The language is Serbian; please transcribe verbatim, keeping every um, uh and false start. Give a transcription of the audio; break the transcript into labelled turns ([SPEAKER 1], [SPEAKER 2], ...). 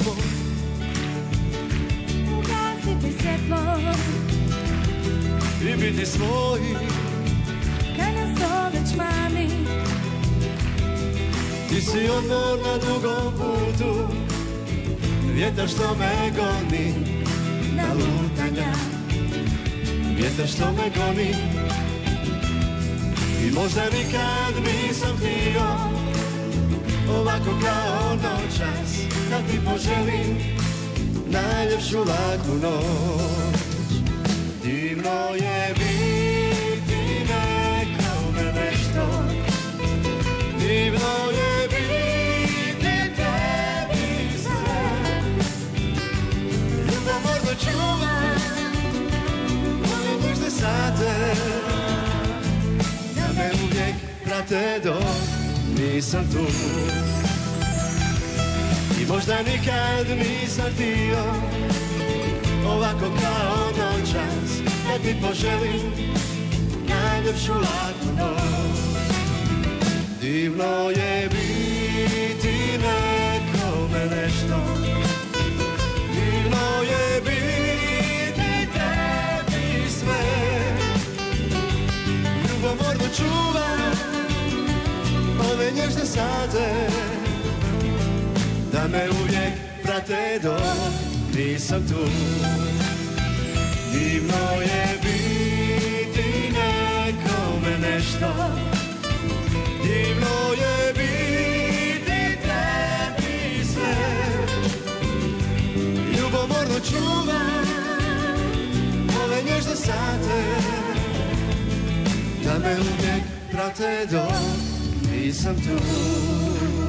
[SPEAKER 1] smo.
[SPEAKER 2] Ugasiti svjetlo
[SPEAKER 1] i biti svoji
[SPEAKER 2] kad nas to već mami.
[SPEAKER 1] Ti si odmor na dugom putu, vjetar što me goni
[SPEAKER 2] na lutanja.
[SPEAKER 1] Vjetar što me goni i možda nikad nisam htio ovako kao noćas, da ti poželim najljepšu laku noć. Divno je biti nekome nešto, divno je biti tebi sve. Ljubomorno čuvam ove nježne sate, da me uvijek prate dok nisam tu. I možda nikad nisam htio ovako kao noćas, da ti poželim najljepšu laku noć. Divno je biti nekome nešto, divno je biti tebi sve. Ljubomorno čuvam ove nježne sate, da me uvijek prate dok nisam tu. Divno je biti nekome nešto, divno je biti tebi sve. Ljubomorno čuvam ove nježne sate, da me uvijek prate dok nisam tu.